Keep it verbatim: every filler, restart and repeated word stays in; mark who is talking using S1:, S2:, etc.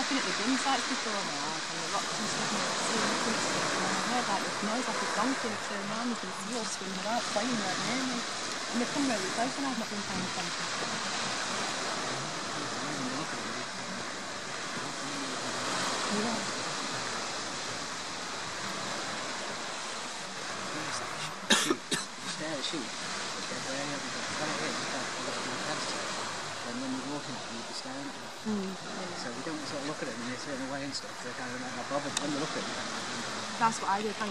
S1: been at the dim sites before now, like on the rocks and stuff, and I've seen different stuff, and I heard like this noise like a donkey, and I turned around, there's been seals swimming about, playing right near me. And they come really close and I've not been paying attention. Yeah.
S2: Stare at sheep, they're very everything. When it is, it's like a little bit predator. And when you're walking at them, you'd be staring at them.
S1: Mm, yeah.
S2: So we don't sort of look at them and they're turning away and stuff. They're kind of like not bothered when they look at them.
S1: That's what I did.